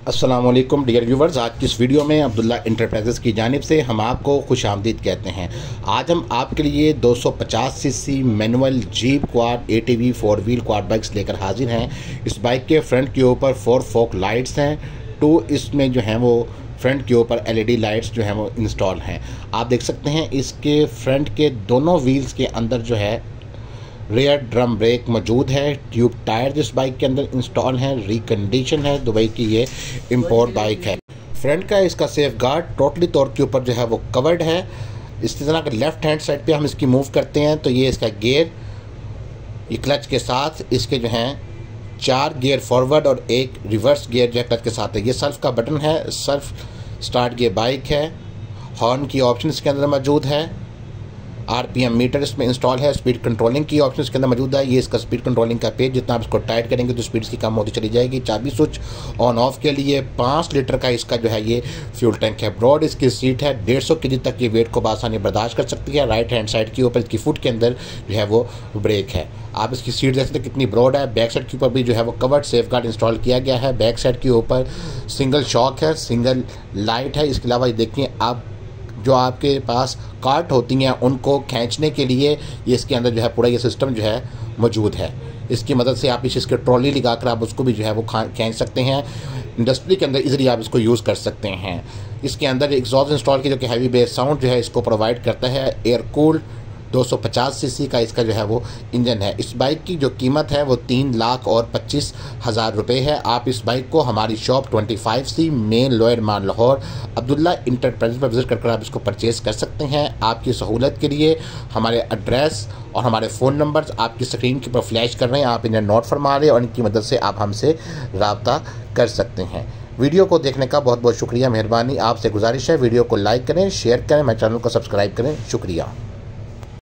अस्सलामुअलैकुम dear viewers, आज की इस वीडियो में अब्दुल्ला इंटरप्राइजेज़ की जानिब से हम आपको खुशामदीद कहते हैं। आज हम आपके लिए 250 CC manual jeep quad ATV 4 wheel quad bikes लेकर हाजिर हैं। इस बाइक के फ्रंट के ऊपर 4 फोक लाइट्स हैं, 2 इसमें जो हैं वो फ्रंट के ऊपर एलईडी लाइट्स जो हैं वो इंस्टॉल हैं। आप देख सकते हैं इसके फ्रंट के दोनों व्हील्स के अंदर जो है रेयर ड्रम ब्रेक मौजूद है। ट्यूब टायर इस बाइक के अंदर इंस्टॉल हैं। रिकंडीशन है, दुबई की ये इंपोर्ट बाइक है। फ्रंट का इसका सेफ गार्ड टोटली तौर के ऊपर जो है वो कवर्ड है। इस तरह अगर लेफ्ट हैंड साइड पे हम इसकी मूव करते हैं तो ये इसका गियर, ये क्लच के साथ इसके जो हैं 4 गियर फॉरवर्ड और 1 रिवर्स गियर जो है क्लच के साथ है। ये सेल्फ का बटन है, सेल्फ स्टार्ट गियर बाइक है। हॉर्न की ऑप्शन इसके अंदर मौजूद है। आरपीएम मीटर इसमें इंस्टॉल है। स्पीड कंट्रोलिंग की ऑप्शन इसके अंदर मौजूद है। ये इसका स्पीड कंट्रोलिंग का पेज, जितना आप इसको टाइट करेंगे तो स्पीड इसकी कम होती चली जाएगी। चाबी स्विच ऑन ऑफ के लिए 5 लीटर का इसका जो है ये फ्यूल टैंक है। ब्रॉड इसकी सीट है, 150 kg तक ये वेट को बासानी बर्दाश्त कर सकती है। राइट हैंड साइड के ऊपर इसकी फुट के अंदर जो है वो ब्रेक है। आप इसकी सीट देख सकते हैं कितनी ब्रॉड है। बैक साइड के ऊपर भी जो है वो कवर्ड सेफ गार्ड इंस्टॉल किया गया है। बैक साइड के ऊपर सिंगल शॉक है, सिंगल लाइट है। इसके अलावा ये देखिए, आप जो आपके पास कार्ट होती हैं उनको खींचने के लिए ये इसके अंदर जो है पूरा ये सिस्टम जो है मौजूद है। इसकी मदद से आप इसके ट्रॉली लगाकर आप उसको भी जो है वो खींच सकते हैं। इंडस्ट्री के अंदर इजीली आप इसको यूज़ कर सकते हैं। इसके अंदर एग्जॉस्ट इंस्टॉल की जो कि हैवी बेस साउंड जो है इसको प्रोवाइड करता है। एयर कूल्ड 250 सीसी का इसका जो है वो इंजन है। इस बाइक की जो कीमत है वो 3,25,000 रुपये है। आप इस बाइक को हमारी शॉप 25C मेन लॉयर मान लाहौर अब्दुल्ला इंटरप्राइजेज़ पर विजिट कर आप इसको परचेज़ कर सकते हैं। आपकी सहूलत के लिए हमारे एड्रेस और हमारे फ़ोन नंबर्स आपकी स्क्रीन के ऊपर फ्लैश कर रहे हैं। आप इन्हें नोट फरमा रहे हैं और इनकी मदद से आप हमसे रब्ता कर सकते हैं। वीडियो को देखने का बहुत बहुत शुक्रिया, मेहरबानी। आपसे गुजारिश है वीडियो को लाइक करें, शेयर करें, मेरे चैनल को सब्सक्राइब करें। शुक्रिया।